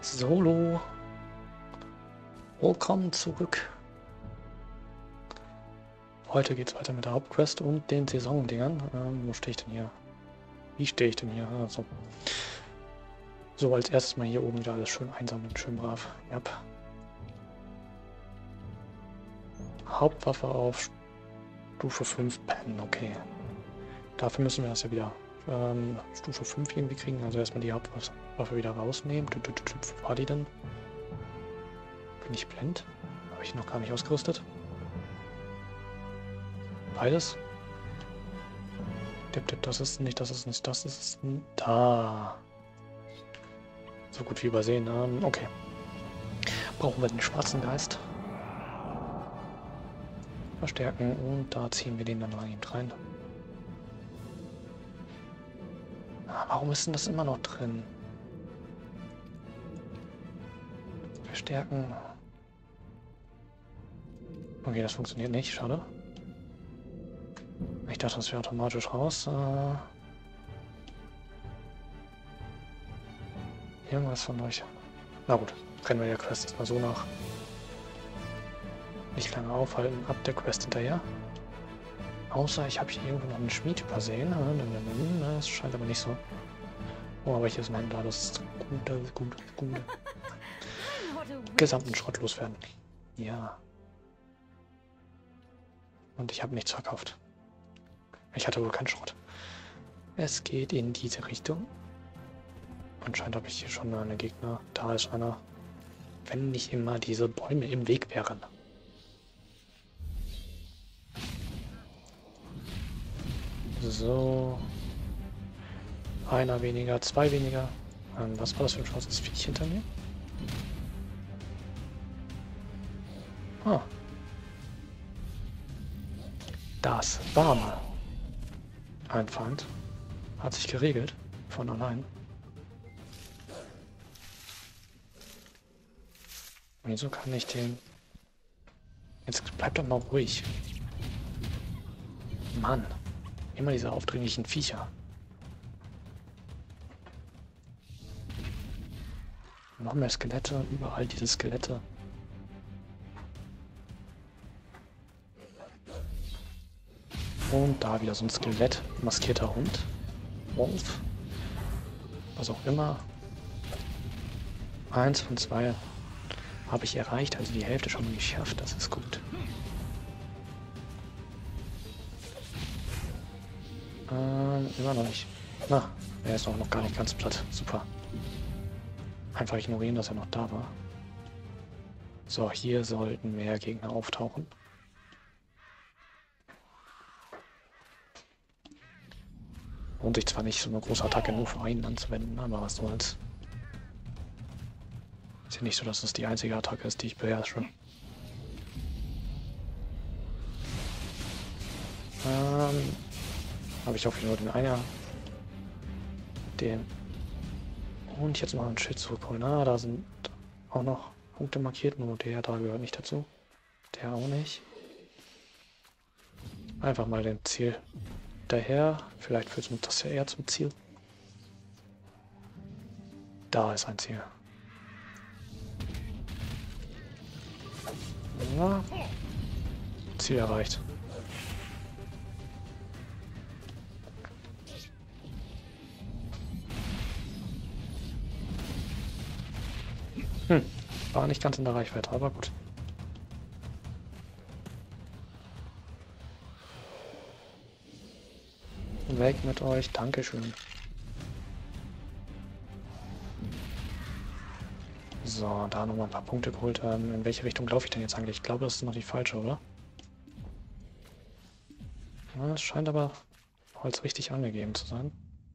Solo. Willkommen zurück. Heute geht's weiter mit der Hauptquest und den Saisondingern. Wo stehe ich denn hier? Wie stehe ich denn hier? Also. So, als erstes mal hier oben wieder alles schön einsammeln, schön brav. Ja. Hauptwaffe auf Stufe 5 pennen, okay. Dafür müssen wir das ja wieder Stufe 5 irgendwie kriegen. Also erstmal die Hauptwaffe wieder rausnehmen. Wo war die denn? Bin ich blind? Habe ich noch gar nicht ausgerüstet? Beides? Das ist nicht, das ist nicht, das ist da. So gut wie übersehen. Okay. Brauchen wir den schwarzen Geist. Verstärken und da ziehen wir den dann rein. Warum ist denn das immer noch drin? Verstärken. Okay, das funktioniert nicht. Schade. Ich dachte, das wäre automatisch raus. Irgendwas von euch. Na gut, rennen wir der Quest erstmal so nach. Nicht lange aufhalten, ab der Quest hinterher. Außer ich habe hier irgendwo noch einen Schmied übersehen. Das scheint aber nicht so. Oh, aber hier ist ein Händler, das ist gut. Gesamten Schrott loswerden. Ja. Und ich habe nichts verkauft. Ich hatte wohl keinen Schrott. Es geht in diese Richtung. Anscheinend habe ich hier schon eine Gegner. Da ist einer. Wenn nicht immer diese Bäume im Weg wären. So. Einer weniger, zwei weniger. Was war das für ein schwarzes Viech hinter mir? Ah. Das war mal ein Feind. Hat sich geregelt. Von allein. Wieso kann ich den... Jetzt bleib doch mal ruhig. Mann. Immer diese aufdringlichen Viecher. Noch mehr Skelette. Überall diese Skelette. Und da wieder so ein Skelett. Maskierter Hund. Wolf. Was auch immer. 1 von 2 habe ich erreicht. Also die Hälfte schon geschafft. Das ist gut. Immer noch nicht. Na, er ist auch noch gar nicht ganz platt. Super. Einfach ignorieren, dass er noch da war. So, hier sollten mehr Gegner auftauchen. Lohnt sich zwar nicht, so eine große Attacke nur für einen anzuwenden, aber was soll's. Ist ja nicht so, dass es die einzige Attacke ist, die ich beherrsche. Habe ich auch wieder nur den Einer. Den. Und jetzt mal ein Schild zurückholen. Da sind auch noch Punkte markiert, nur der da gehört nicht dazu. Der auch nicht. Einfach mal dem Ziel daher. Vielleicht führt uns das ja eher zum Ziel. Da ist ein Ziel. Ja. Ziel erreicht. War nicht ganz in der Reichweite, aber gut. Weg mit euch, Dankeschön. So, da nochmal ein paar Punkte geholt. In welche Richtung laufe ich denn jetzt eigentlich? Ich glaube, das ist noch die falsche, oder? Ja, es scheint aber als richtig angegeben zu sein.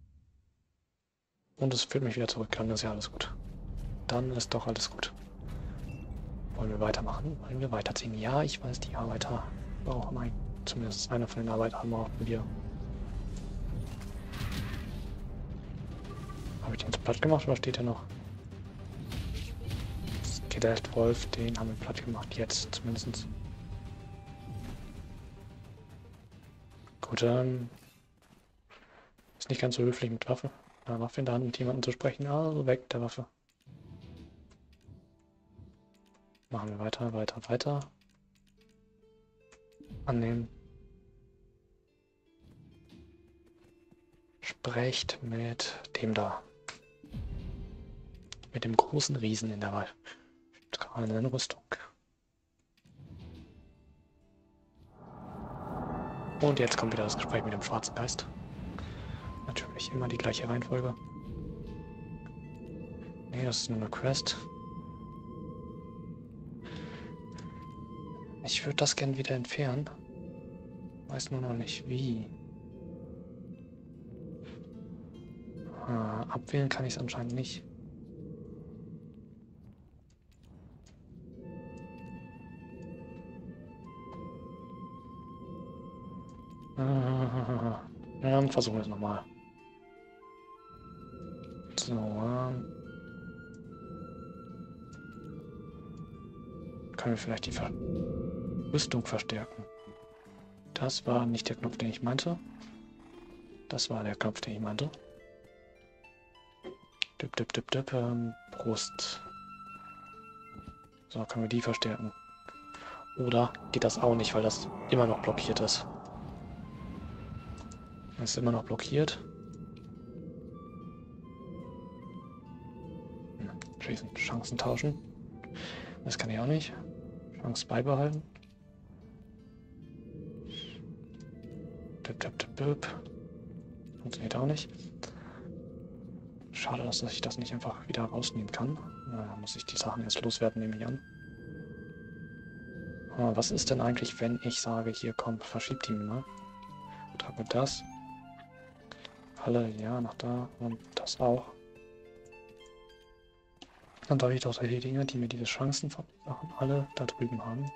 Und es führt mich wieder zurück, dann ist ja alles gut. Dann ist doch alles gut. Wollen wir weitermachen? Wollen wir weiterziehen? Ja, ich weiß, die Arbeiter brauchen einen. Zumindest einer von den Arbeitern brauchen wir. Habe ich den jetzt platt gemacht oder steht er noch? Skelett Wolf, den haben wir platt gemacht, jetzt zumindest. Gut, ist nicht ganz so höflich mit Waffe. Waffe in der Hand mit jemandem zu sprechen, also weg mit der Waffe. Machen wir weiter, weiter, weiter. Annehmen. Sprecht mit dem da. Mit dem großen Riesen in der strahlenden Rüstung. Und jetzt kommt wieder das Gespräch mit dem schwarzen Geist. Natürlich immer die gleiche Reihenfolge. Nee, das ist nur eine Quest. Ich würde das gern wieder entfernen. Weiß nur noch nicht wie. Abwählen kann ich es anscheinend nicht. Ja, dann versuchen wir es nochmal. So, können wir vielleicht die Rüstung verstärken. Das war nicht der Knopf, den ich meinte. Das war der Knopf, den ich meinte. Dip, dip, dip, dip, Brust. So, können wir die verstärken. Oder geht das auch nicht, weil das immer noch blockiert ist. Das ist immer noch blockiert. Schließen, Chancen tauschen. Das kann ich auch nicht. Chance beibehalten. Dip, dip, dip, dip. Funktioniert auch nicht. Schade, dass ich das nicht einfach wieder rausnehmen kann. Da muss ich die Sachen erst loswerden, nehme ich an. Was ist denn eigentlich, wenn ich sage, hier komm, verschieb die mal. Trag mit das. Alle, ja, nach da und das auch. Dann darf ich doch die Dinge, die mir diese Chancen verursachen, alle da drüben haben.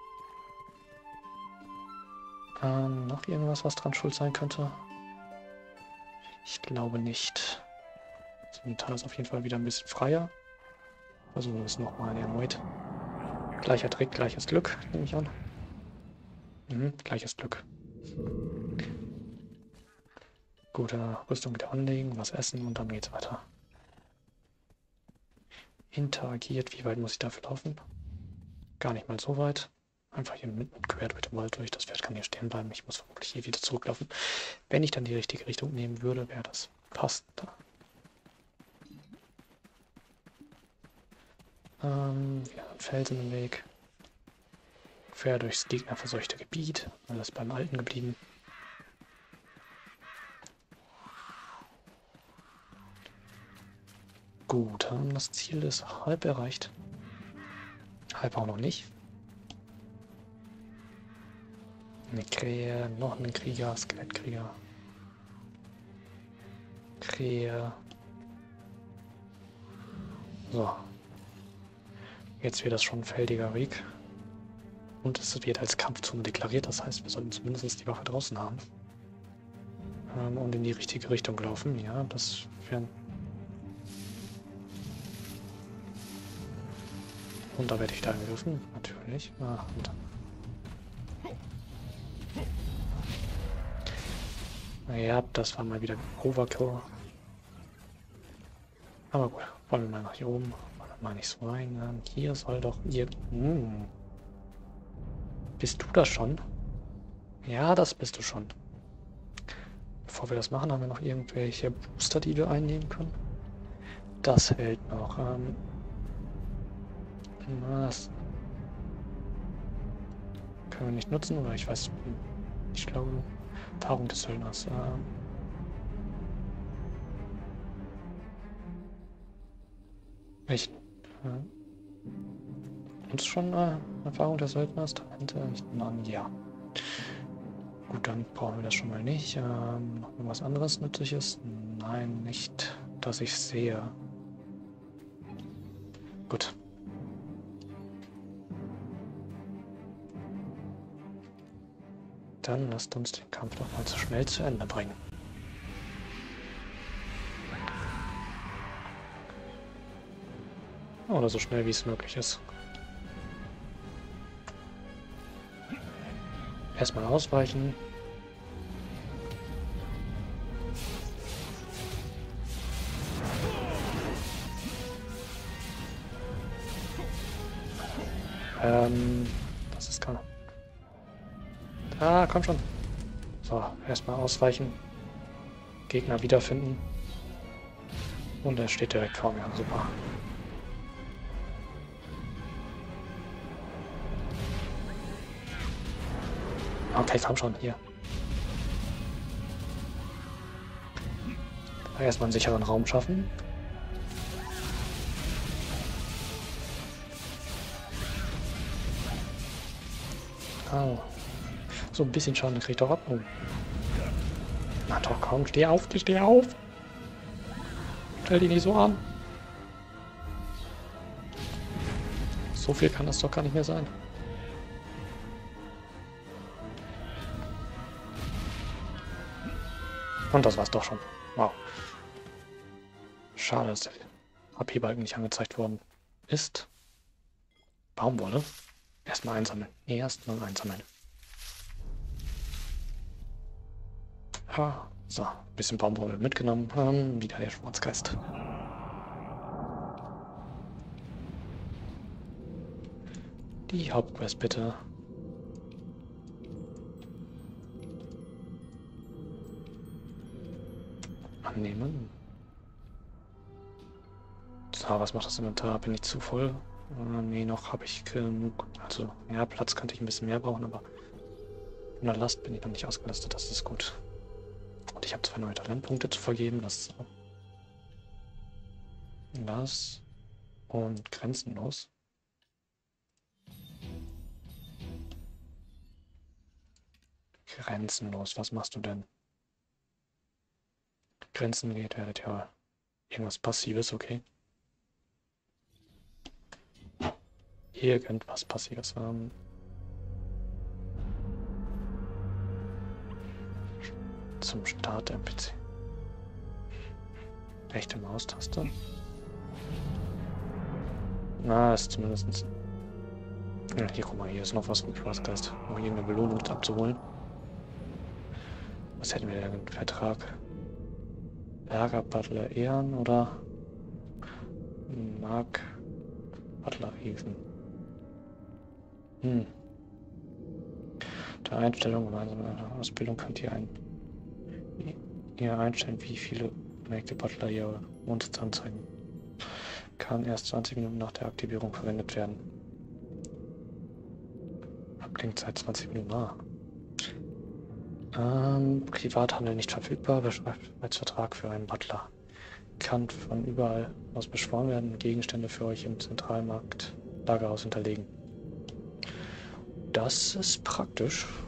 Noch irgendwas, was dran schuld sein könnte? Ich glaube nicht. Das Inventar ist auf jeden Fall wieder ein bisschen freier. Versuchen wir es nochmal erneut. Gleicher Trick, gleiches Glück, nehme ich an. Gleiches Glück. Gute Rüstung wieder anlegen, was essen und dann geht's weiter. Interagiert, wie weit muss ich dafür laufen? Gar nicht mal so weit. Einfach hier mitten quer durch den Wald durch. Das Pferd kann hier stehen bleiben. Ich muss vermutlich hier wieder zurücklaufen. Wenn ich dann die richtige Richtung nehmen würde, wäre das passender. Wir haben Felsen im Weg. Quer durchs gegnerverseuchte Gebiet. Alles beim Alten geblieben. Gut, das Ziel ist halb erreicht. Halb auch noch nicht. Eine Krähe, noch ein Krieger, Skelettkrieger. Krähe. So. Jetzt wird das schon ein feldiger Weg. Und es wird als Kampfzone deklariert, das heißt, wir sollten zumindest die Waffe draußen haben. Und in die richtige Richtung laufen. Ja, das wäre... Und da werde ich da angegriffen, natürlich. Ja, das war mal wieder Overkill. Aber gut, wollen wir mal nach hier oben. Wollen wir mal nicht so rein. Hier soll doch ihr... Bist du das schon? Ja, das bist du schon. Bevor wir das machen, haben wir noch irgendwelche Booster, die wir einnehmen können. Das hält noch. Das können wir nicht nutzen, oder ich weiß, ich glaube, Erfahrung des Söldners. Welchen? Uns schon Erfahrung des Söldners? Talente? Ich nehme an, ja. Gut, dann brauchen wir das schon mal nicht. Noch was anderes Nützliches? Nein, nicht, dass ich sehe. Gut. Dann lasst uns den Kampf doch mal so schnell zu Ende bringen. Oder so schnell wie es möglich ist. Erstmal ausweichen. Das ist gar... Ah, komm schon. So, erstmal ausweichen. Gegner wiederfinden. Und er steht direkt vor mir. Super. Okay, komm schon, hier. Erstmal einen sicheren Raum schaffen. Oh. So ein bisschen Schaden kriegt er ab. Oh. Na doch, komm, steh auf, steh auf. Stell dich nicht so an. So viel kann das doch gar nicht mehr sein. Und das war's doch schon. Wow. Schade, dass der HP-Balken nicht angezeigt worden ist. Baumwolle. Erstmal einsammeln. Erstmal einsammeln. Ha, so, ein bisschen Baumwolle mitgenommen. Wieder der Schwarzgeist. Die Hauptquest bitte. Annehmen. So, was macht das Inventar? Bin ich zu voll? Nee, noch habe ich genug. Also, ja, Platz könnte ich ein bisschen mehr brauchen, aber von der Last bin ich noch nicht ausgelastet. Das ist gut. Und ich habe 2 neue Talentpunkte zu vergeben. Das und grenzenlos. Grenzenlos, was machst du denn? Grenzen geht, werdet ja irgendwas Passives, okay. Irgendwas Passives. Zum Start der PC. Rechte Maustaste. Na, ist zumindest. Ja, hier, guck mal, hier ist noch was vom Schwarzgeist. Um irgendeine Belohnung abzuholen. Was hätten wir denn? Vertrag? Berger Butler Ehren oder Mark Butler Even? Der Einstellung gemeinsame Ausbildung könnt ihr einstellen, wie viele Mägde Butler ihr Monster anzeigen. Kann erst 20 Minuten nach der Aktivierung verwendet werden. Abklingzeit 20 Minuten. Privathandel nicht verfügbar. Arbeitsvertrag für einen Butler. Kann von überall aus beschworen werden. Gegenstände für euch im Zentralmarkt Lagerhaus hinterlegen. Das ist praktisch.